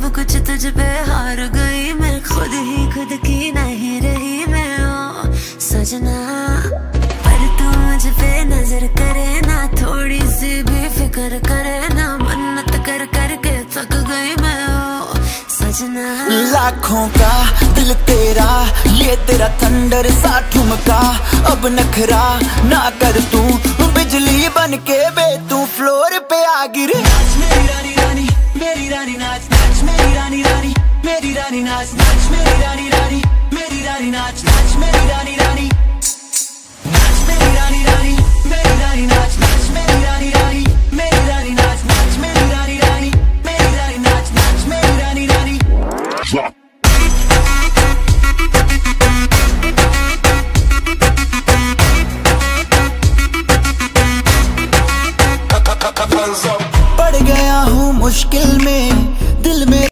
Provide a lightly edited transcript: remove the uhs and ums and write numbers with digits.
सब कुछ तुझ पे हार गई मैं, खुद ही खुद की नहीं रही मैं ओ सजना। पर तू मुझ पे नजर करे ना, थोड़ी सी भी फिक्र करे ना, मन्नत कर करके थक गई मैं ओ सजना। लाखों का दिल तेरा, ये तेरा थंडर सा ठुमका, अब नखरा ना कर तू, बिजली बन के बे तू फ्लोर पे आ गिरे। नाच मेरी रानी रानी, मेरी रानी नाच नाच मेरी रानी रानी, मेरी रानी नाच नाच मेरी रानी रानी, मेरी रानी नाच नाच मेरी रानी रानी, नाच मेरी रानी रानी, मेरी रानी नाच नाच मेरी रानी रानी, मेरी रानी नाच नाच मेरी रानी रानी, मेरी रानी नाच नाच मेरी रानी रानी। पड़ गया हूँ मुश्किल में, दिल में